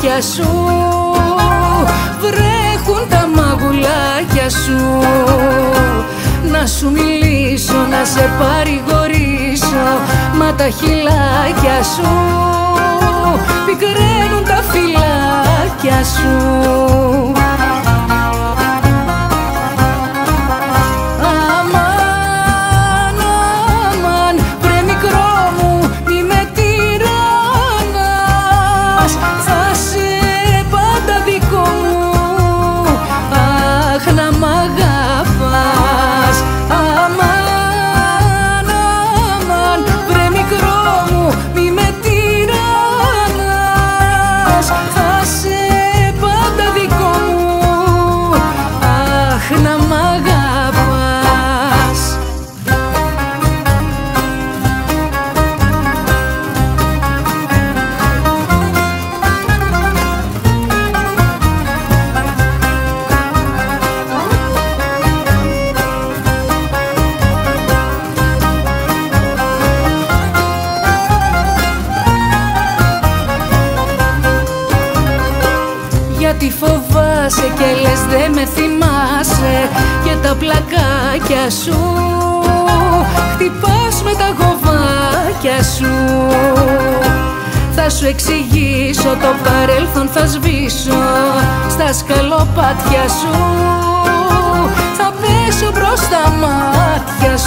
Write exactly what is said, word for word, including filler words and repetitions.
μάτια σου, βρέχουν τα μαγουλάκια σου. Να σου μιλήσω, να σε παρηγορήσω, μα τα χειλάκια σου πικραίνουν τα φυλάκια σου. Αμάν, αμάν, βρε μικρό μου, μη με τυραννάς, θα σε πάντα δικό μου, αχ να μ' αγαπάς. Αμάν, αμάν, βρε μικρό μου, μη με τυραννάς, θα σε πάντα δικό μου, αχ να μ' αγαπάς. Γιατί φοβάσαι και λες δε με θυμάσαι, και τα πλακάκια σου χτυπάς με τα γοβάκια σου. Θα σου εξηγήσω, το παρέλθον θα σβήσω, στα σκαλοπάτια σου θα πέσω μπρος στα μάτια